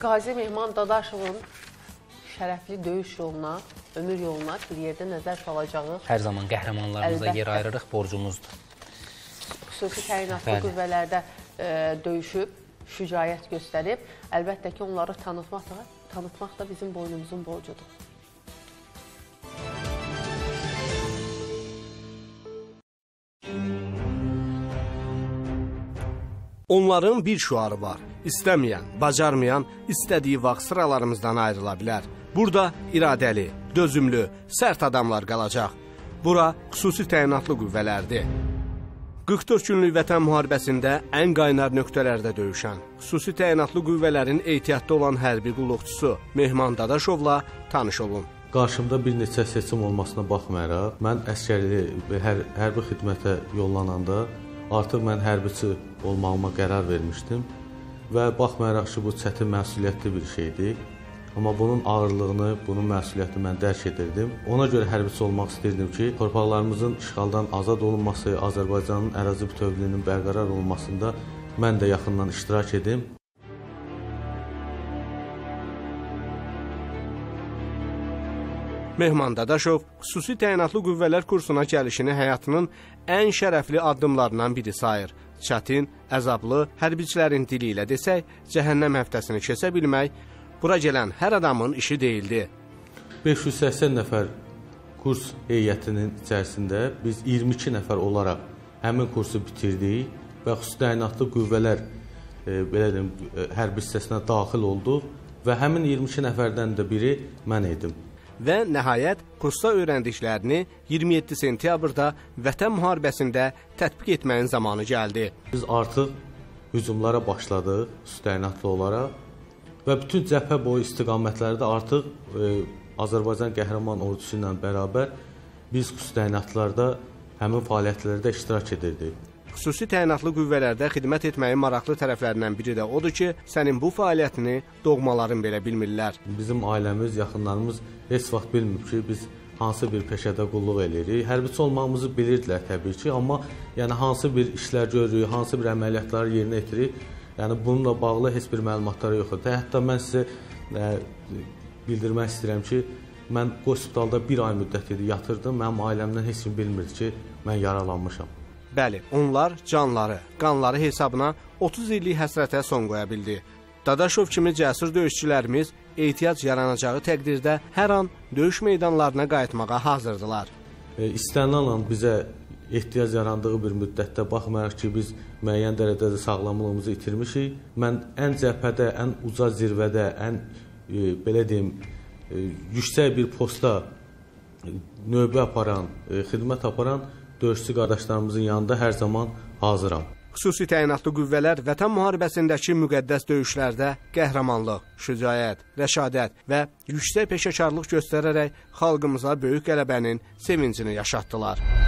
Qazi Mehman Dadaşovun şərəfli döyüş yoluna, ömür yoluna bir yerdə nəzər salacağı hər zaman qəhrəmanlarımıza yer ayırırıq, borcumuzdur. Xüsusi təyinatlı qüvvələrdə döyüşüb, şücaət göstərib, əlbəttə ki, onları tanıtmaq da bizim boynumuzun borcudur. Onların bir şüarı var. İstəməyən, bacarmayan, istədiyi vaxt sıralarımızdan ayrıla bilər. Burada iradəli, dözümlü, sərt adamlar qalacaq. Bura xüsusi təyinatlı qüvvələrdir. 44 günlük vətən müharibəsində ən qaynar nöqtələrdə döyüşən, xüsusi təyinatlı qüvvələrin ehtiyatda olan hərbi qulluqçusu Mehman Dadaşovla tanış olun. Qarşımda bir neçə seçim olmasına baxmayaraq, mən əskərliyi, hərbi xidmətə yollananda artıq mən hərbiçi olmağıma qərar vermişdim və baxmayaraq ki, bu çətin məsuliyyətli bir şeydir. Amma bunun ağırlığını, bunun məsuliyyətini mən dərk edirdim. Ona görə hərbiçi olmaq istirdim ki, torpaqlarımızın işğaldan azad olunması, Azərbaycanın ərazi bütövlüyünün bərqərar olunmasında mən də yaxından iştirak edim. Mehman Dadaşov xüsusi təyinatlı qüvvələr kursuna gəlişini həyatının ən şərəfli addımlarından biri sayır. Çətin, əzablı, hərbiçilərin dili ilə desək, cəhənnəm həftəsini keçə bilmək, bura gələn hər adamın işi deyildi. 580 nəfər kurs heyətinin içərisində biz 22 nəfər olaraq həmin kursu bitirdik və xüsusi təyinatlı qüvvələr hərbi hissəsinə daxil olduq və həmin 22 nəfərdən də biri mən idim. Və nəhayət kursda öyrəndiklərini 27 sentyabrda vətən müharibəsində tətbiq etməyin zamanı gəldi. Biz artıq hücumlara başladıq xüsusi təyinatlı olaraq və bütün cəbhə boyu istiqamətlərdə artıq Azərbaycan qəhrəman ordusu ilə bərabər biz xüsusi təyinatlılarda həmin fəaliyyətlərdə iştirak edirdik. Xüsusi təyinatlı qüvvələrdə xidmət etməyin maraqlı tərəflərindən biri də odur ki, sənin bu fəaliyyətini doğmaların belə bilmirlər. Bizim ailəmiz, yaxınlarımız heç vaxt bilmir ki, biz hansı bir peşədə qulluq edirik. Hərbiçi olmağımızı bilirdilər təbii ki, amma yəni hansı bir işlər görürük, hansı bir əməliyyatları yerinə yetiririk, yəni bununla bağlı heç bir məlumatlar yoxdur. Hətta mən sizə bildirmək istəyirəm ki, mən hospitalda bir ay müddətidir yatırdım, mənim ailəmdən heç kim bilmirdi ki, mən yaralanmışam. Bəli, onlar canları, qanları hesabına 30 illik həsrətə son qoya bildi. Dadaşov kimi cəsur döyüşçülərimiz ehtiyac yaranacağı təqdirdə hər an döyüş meydanlarına qayıtmağa hazırdılar. İstənilən an bizə ehtiyac yarandığı bir müddətdə baxmayaraq ki, biz müəyyən dərəcədə sağlamlığımızı itirmişik. Mən ən cəbhədə, ən uca zirvədə, ən belə deyim, yüksək bir posta növbə aparan, xidmət aparan döyüşçü qardaşlarımızın yanında hər zaman hazıram. Xüsusi təyinatlı qüvvələr vətən müharibəsindəki müqəddəs döyüşlərdə qəhrəmanlıq, şücaət, rəşadət və yüksək peşəkarlıq göstərərək xalqımıza böyük qələbənin sevincini yaşatdılar.